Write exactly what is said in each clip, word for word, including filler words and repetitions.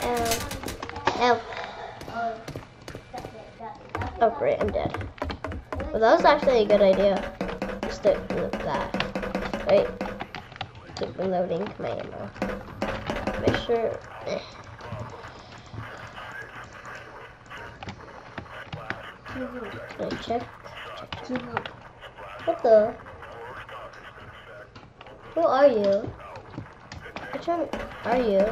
Help. Oh great, I'm dead. Well, that was actually a good idea. Just to do that. Wait. Keep reloading my ammo. Make sure. Eh. Can I check? Check. What the? Who are you? Which one are you?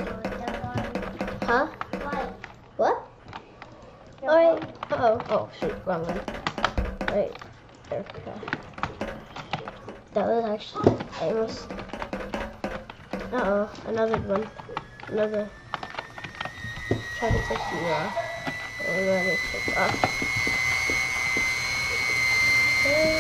Huh? What? Alright. Uh oh. Oh shoot, wrong one. Right. Okay. That was actually I almost. Uh oh, another one. Another. Try to take you off. And let me take off. Okay.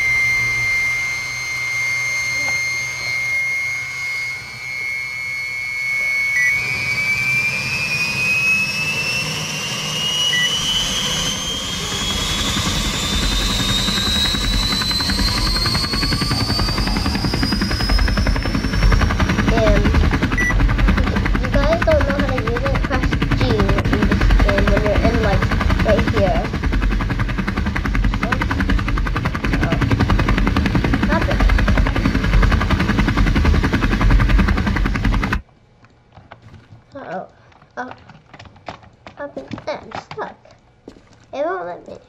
Uh-oh. Oh. I'm stuck. It won't let me.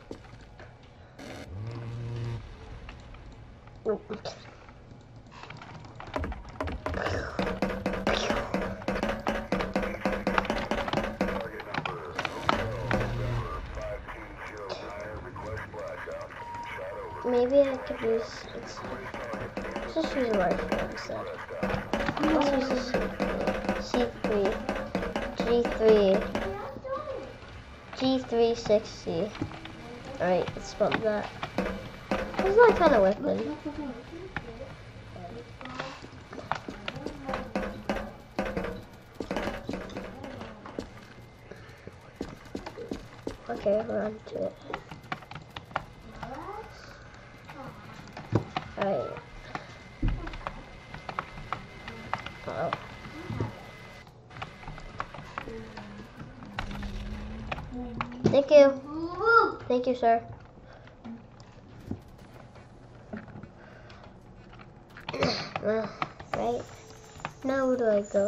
Maybe I could use, let's, let's just use a rifle instead. Let's use a C three, G three, G three sixty. Alright, let's spot that. This is that kind of weapon. Okay, we're on to it. Alright. Uh-oh. Thank you. Thank you, sir. uh, right. Now where do I go?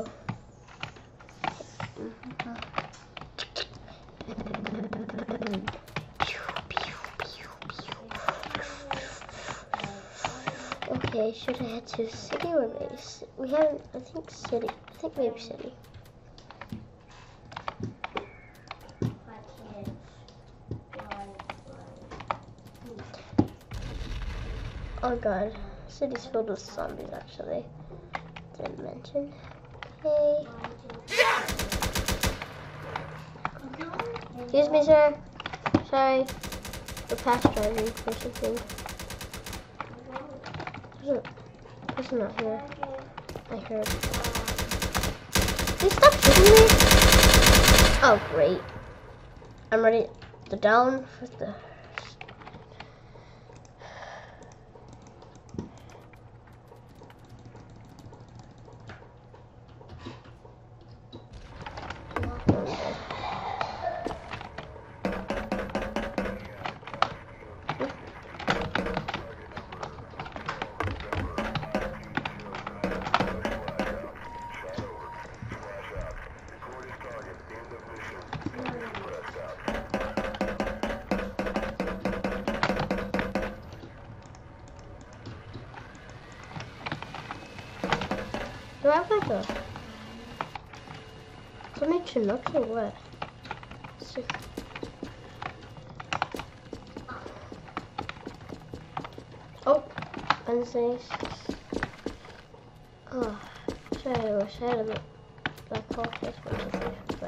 Okay, should I head to city or base? We haven't, I think city. I think maybe city. Oh god, city's filled with zombies actually. Didn't mention. Okay. Excuse me, sir. Sorry. We're past driving or something. There's a person out here. I heard. Please stop shooting me. Oh great. I'm ready to down for the. Do I have like a something Chinooks or what? Let's see. Oh, unsafe. Oh, I wish I had a BlackHawk. That's one, two, three,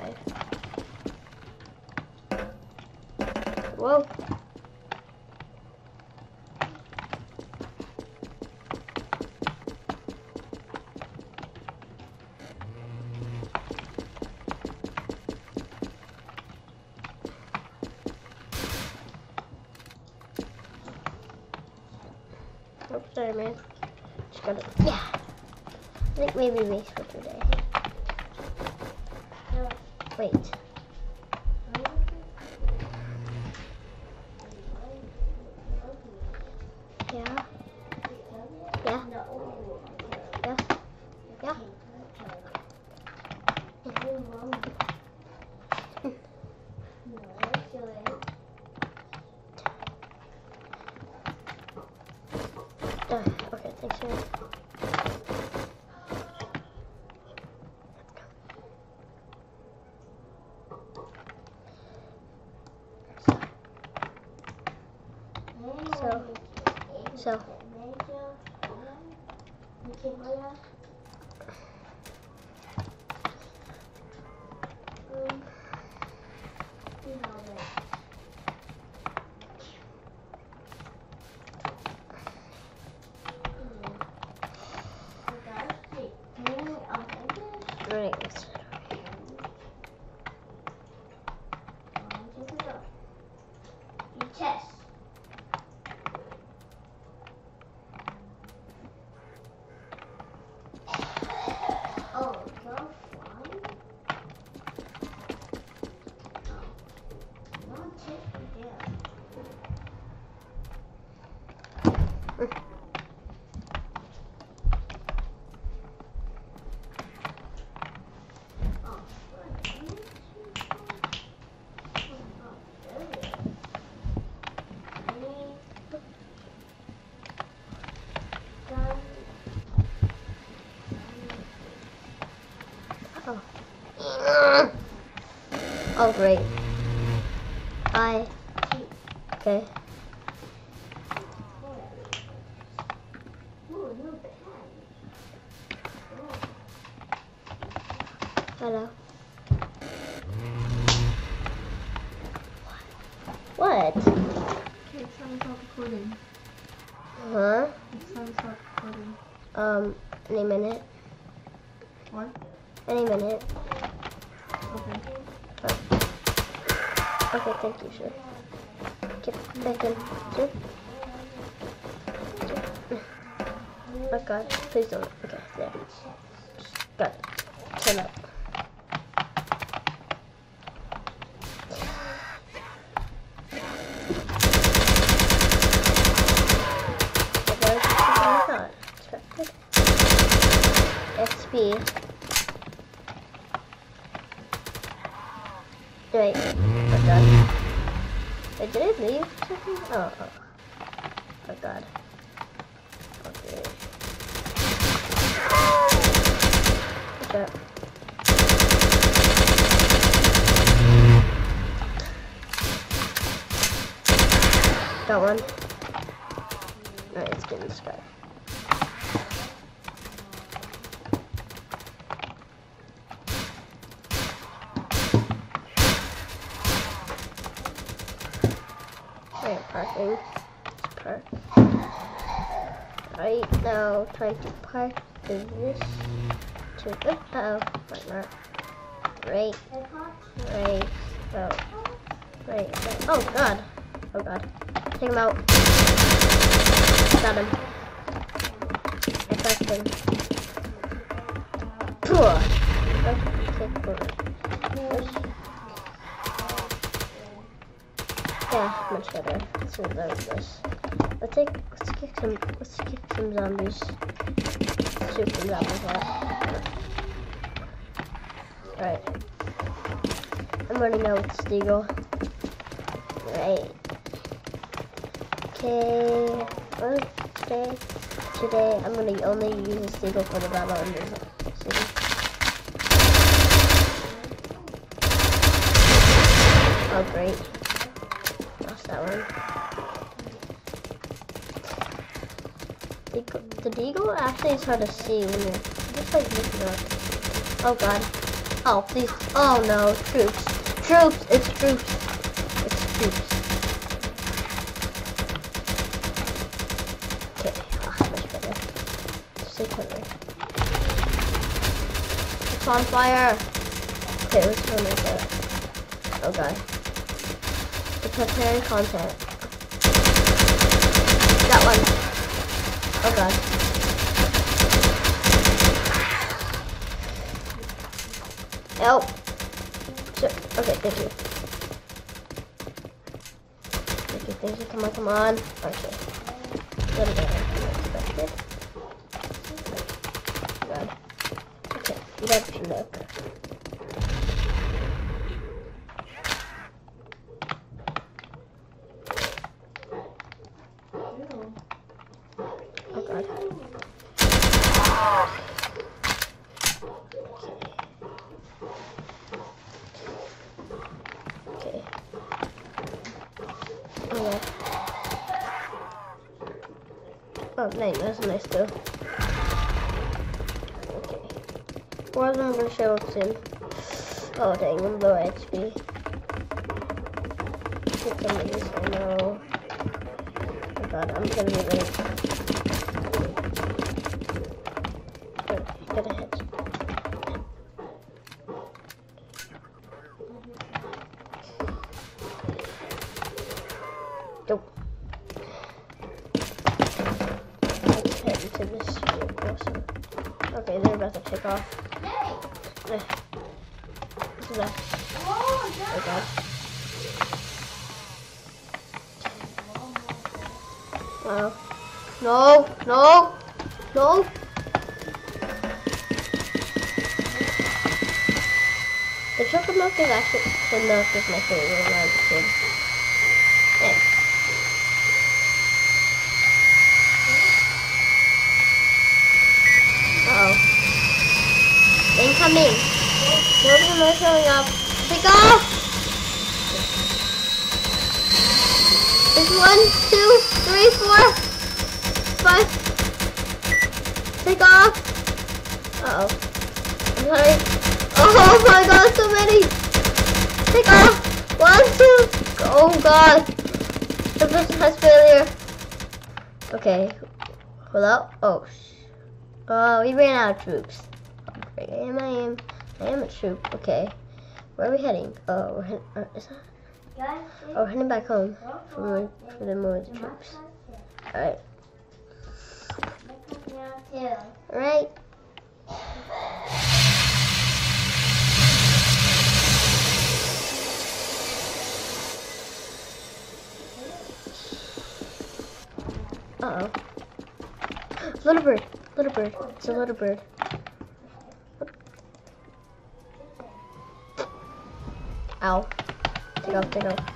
five. Whoa. Oh, sorry, man. Just gotta, yeah. I think maybe base for today. Wait. Yeah. Yeah. Yeah. Yeah. Uh, okay, thanks, man. So, so. Right. Chess. Oh, go flying? Oh. Not chess again. Oh. Oh, great. I. Okay. Hello. What? Okay, it's time to stop recording. Huh? It's time to stop recording. Um, any minute. What? Any minute. Okay. Oh. Okay, thank you, sir. Get back in. Sir? Oh god, please don't. Okay, there. Got it. Turn up. X P. Wait, oh god. Wait, did I leave something? Oh, oh. Oh god. Okay. What's up? Got one. Alright, let's get in the sky. Alright, parking. Let's park. Right now, trying to park is this to the oh, right now. Right, right, oh, right, right. Oh god, oh god. Take him out. Got him. I pressed him. Okay, cool. Yeah, much better. Let's see what that was this. Let's take let's kick some let's kick some zombies. Let's shoot some zombies out. Alright. I'm running out with Steagle. Right. Okay. Okay. Today I'm gonna only use the Steagle for the battle in this city. Oh great. Lost that one. The, the deagle actually is hard to see when you're just like looking up. Oh god. Oh please. Oh no. Troops. Troops. It's troops. It's troops. Okay. Oh, much better. Stay quietly. It's on fire. Okay, let's run like that. Oh god. It's preparing content. Got one. Oh god. Help. Sure. Okay, thank you. Thank you, thank you. Come on, come on. Okay. A little better than expected. God. Okay, you got your look. Oh God. Okay. Okay. Oh, nice. That's nice too. Okay. What am I gonna show up soon? Oh dang, I'm low H P. Get some of this, I know. Oh God, I'm gonna be late. Get ahead. Nope. Let's head into this field closer. Okay, they're about to take off. Eh. This is a... Oh God. Wow. No, no, no. The chocolate milk is actually, the milk is my favorite when I was a kid. Yeah. Uh-oh. Incoming. Children are showing up. Take off! There's one, two, three, four, five. Take off! Uh-oh. I'm sorry. Oh my God, so many! Take off! One, two. Oh God. The person has failure. Okay. Hold up. Oh. Oh, we ran out of troops. I am, I am, I am a troop. Okay. Where are we heading? Oh, we're heading, uh, is that? Oh, we're heading back home for, for the more of the troops. Alright. Alright. Uh-oh. Little bird. Little bird. It's a little bird. Ow. Take off, take off.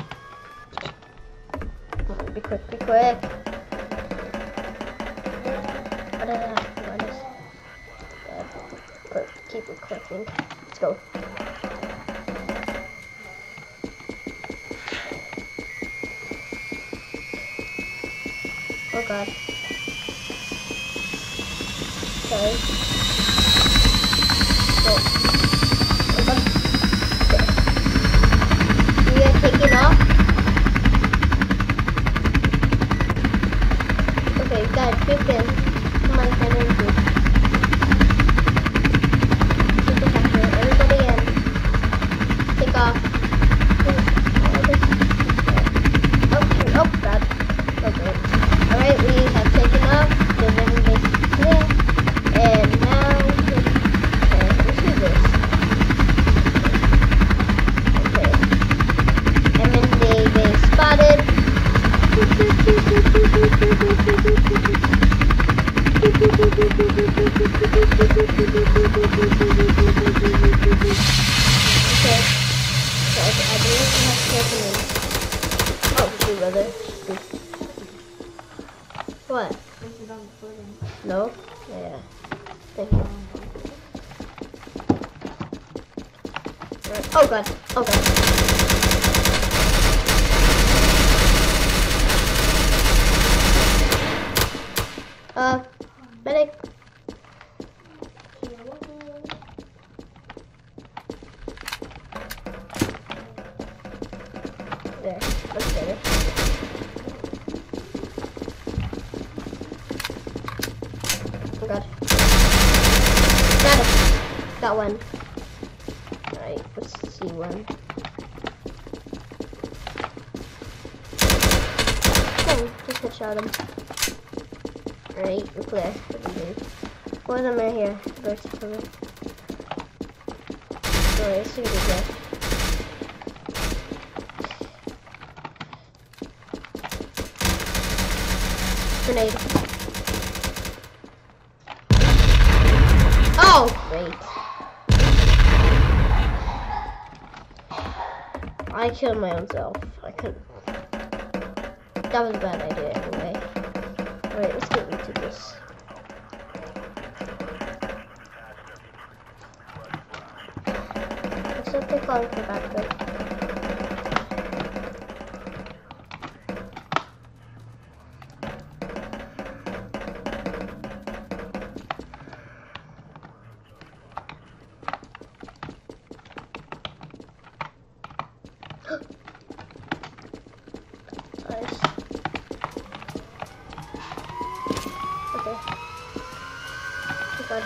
Be quick, be quick. What did I what is God. Keep it clicking. Let's go. Oh God. Sorry. Oh. Oh God. You guys taking off? Okay, guys, keep in. Come on, come in, please. Keep the factor. Everybody in. Take off. Oh, shoot. Oh, God. Okay. Alright, we have taken off. The living base is here. And now, okay, let's do this. Okay. I'm in the base spotted. Okay. So I believe we have to open in. Oh, shoot, brother. What? No? Yeah. Thank you. Right. Oh God. Oh God. Uh, medic. There. That's better. Oh God. Got it. Got one. Alright, let's see one. Oh, just headshot him. Alright, we're clear. What am I here? Birds for me. Alright, let's see what we get. Grenade. Oh, great. I killed my own self. I couldn't. That was a bad idea anyway. Alright, let's get into this. Let's not take long for that bit. Nice. Okay. Oh god.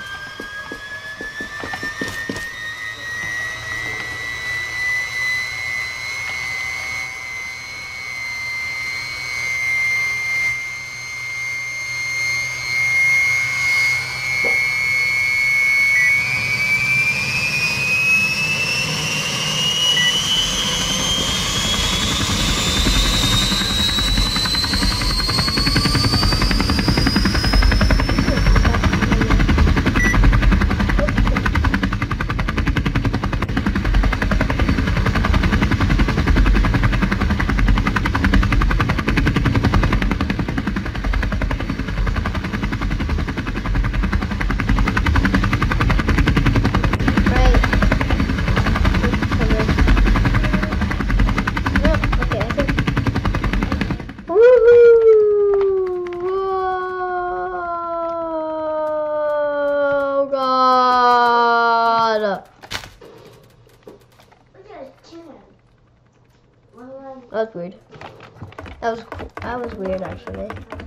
That was weird. That was cool. That was weird actually.